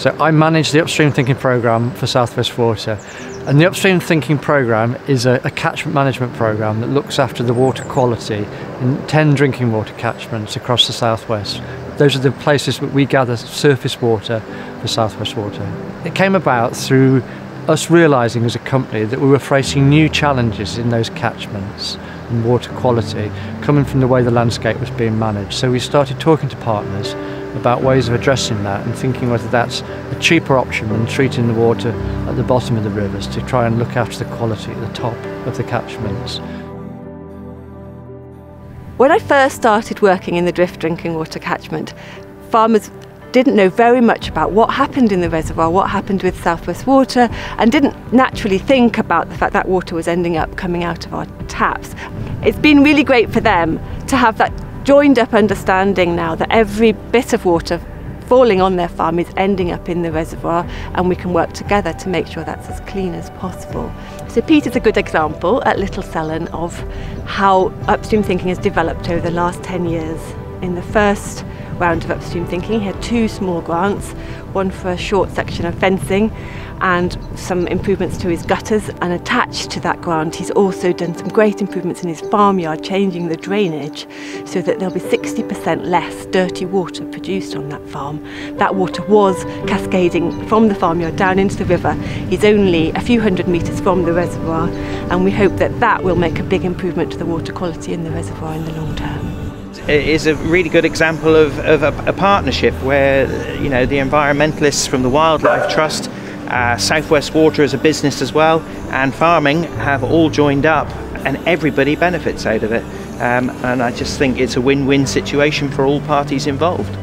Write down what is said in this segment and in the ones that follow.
So I manage the Upstream Thinking programme for South West Water. And the Upstream Thinking programme is a catchment management programme that looks after the water quality in 10 drinking water catchments across the South West. Those are the places where we gather surface water for South West Water. It came about through us realising as a company that we were facing new challenges in those catchments and water quality coming from the way the landscape was being managed. So we started talking to partners about ways of addressing that and thinking whether that's a cheaper option than treating the water at the bottom of the rivers to try and look after the quality at the top of the catchments. When I first started working in the drift drinking water catchment, farmers didn't know very much about what happened in the reservoir, what happened with South West Water, and didn't naturally think about the fact that water was ending up coming out of our taps. It's been really great for them to have that joined up understanding now that every bit of water falling on their farm is ending up in the reservoir, and we can work together to make sure that's as clean as possible. So Peter's a good example at Little Selland of how Upstream Thinking has developed over the last 10 years. In the first round of Upstream Thinking, he had 2 small grants, one for a short section of fencing and some improvements to his gutters, and attached to that grant he's also done some great improvements in his farmyard, changing the drainage so that there'll be 60% less dirty water produced on that farm. That water was cascading from the farmyard down into the river. He's only a few hundred metres from the reservoir, and we hope that that will make a big improvement to the water quality in the reservoir in the long term. It is a really good example of a partnership where, you know, the environmentalists from the Wildlife Trust, South West Water as a business as well, and farming have all joined up, and everybody benefits out of it. And I just think it's a win-win situation for all parties involved.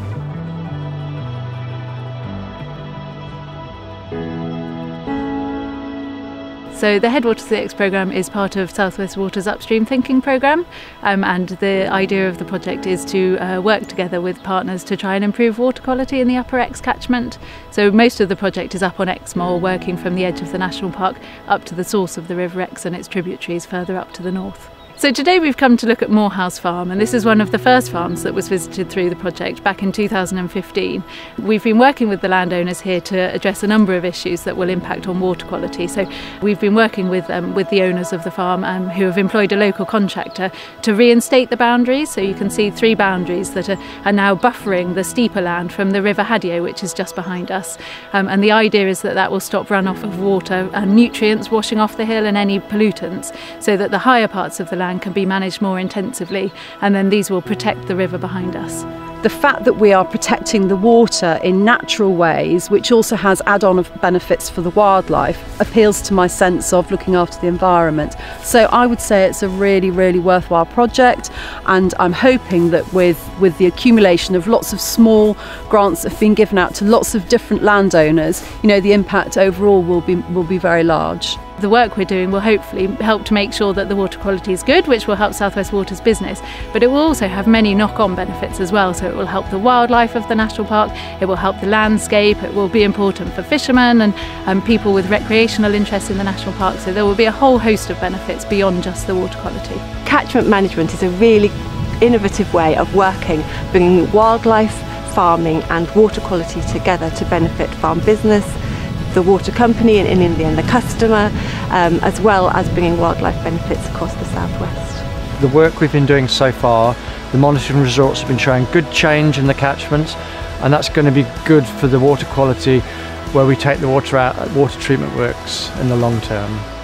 So the Headwater CX programme is part of South West Water's Upstream Thinking programme, and the idea of the project is to work together with partners to try and improve water quality in the Upper Exe catchment. So most of the project is up on Exmoor, working from the edge of the national park up to the source of the River Exe and its tributaries further up to the north. So today we've come to look at Morehouse Farm, and this is one of the first farms that was visited through the project back in 2015. We've been working with the landowners here to address a number of issues that will impact on water quality. So we've been working with the owners of the farm who have employed a local contractor to reinstate the boundaries. So you can see 3 boundaries that are now buffering the steeper land from the River Hadio, which is just behind us. And the idea is that that will stop runoff of water and nutrients washing off the hill and any pollutants, so that the higher parts of the land can be managed more intensively, and then these will protect the river behind us. The fact that we are protecting the water in natural ways, which also has add-on benefits for the wildlife, appeals to my sense of looking after the environment. So I would say it's a really, really worthwhile project, and I'm hoping that with the accumulation of lots of small grants that have been given out to lots of different landowners, you know, the impact overall will be very large. The work we're doing will hopefully help to make sure that the water quality is good, which will help South West Water's business, but it will also have many knock-on benefits as well. So it will help the wildlife of the national park, it will help the landscape, it will be important for fishermen and people with recreational interests in the national park. So there will be a whole host of benefits beyond just the water quality. Catchment management is a really innovative way of working, bringing wildlife, farming and water quality together to benefit farm business, the water company, and in the end the customer, as well as bringing wildlife benefits across the southwest. The work we've been doing so far, the monitoring results have been showing good change in the catchments, and that's going to be good for the water quality where we take the water out at water treatment works in the long term.